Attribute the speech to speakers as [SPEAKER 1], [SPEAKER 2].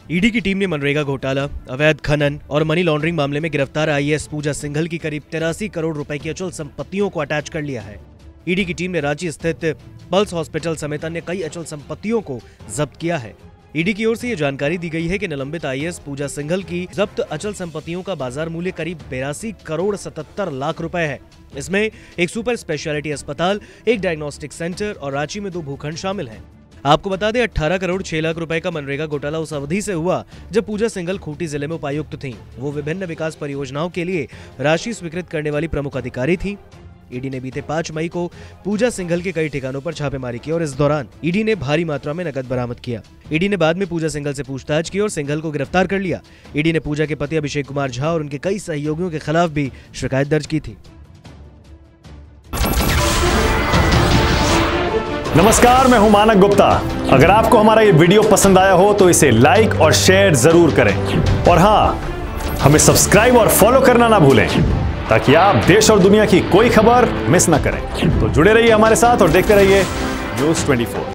[SPEAKER 1] ED की team ने मनरेगा घोटाला, अवैध खनन और मनी लॉन्ड्रिंग मामले में गिरफ्तार आईएएस पूजा सिंघल की करीब 83 करोड़ रुपए की अचल संपत्तियों को अटैच कर लिया है। ईडी की टीम ने रांची स्थित पल्स हॉस्पिटल समेत अन्य कई अचल संपत्तियों को जब्त किया है। ईडी की ओर से ये जानकारी दी गई है कि निलंबित आईएएस पूजा सिंघल की जब्त अचल संपत्तियों का बाजार मूल्य करीब 82 करोड़ 77 लाख रुपए है। इसमें एक सुपर स्पेशलिटी अस्पताल, एक डायग्नोस्टिक सेंटर और रांची में 2 भूखंड शामिल हैं। आपको बता दें 18 करोड़ 6 लाख रुपए का मनरेगा घोटाला उस अवधि से हुआ जब पूजा सिंघल खूंटी जिले में उपायुक्त थीं। वो विभिन्न विकास परियोजनाओं के लिए राशि स्वीकृत करने वाली प्रमुख अधिकारी थीं। ईडी ने बीते 5 मई को पूजा सिंघल के कई ठिकानों पर छापेमारी की और इस दौरान ईडी ने भारी मात्रा में नकद बरामद किया। ईडी ने बाद में पूजा सिंघल से पूछताछ की और सिंघल को गिरफ्तार कर लिया। ईडी ने पूजा के पति अभिषेक कुमार झा और उनके कई सहयोगियों के खिलाफ भी शिकायत दर्ज की थी।
[SPEAKER 2] नमस्कार, मैं हूं मानक गुप्ता। अगर आपको हमारा ये वीडियो पसंद आया हो तो इसे लाइक और शेयर जरूर करें और हाँ, हमें सब्सक्राइब और फॉलो करना ना भूलें ताकि आप देश और दुनिया की कोई खबर मिस ना करें। तो जुड़े रहिए हमारे साथ और देखते रहिए न्यूज़ 24।